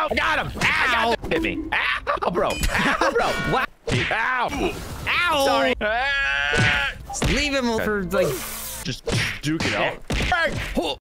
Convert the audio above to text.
Ow! I got him! Ow! Hit me! Ow, bro! Ow, bro! Wow! Ow! Ow! Sorry! Just leave him for like. Just duke it out.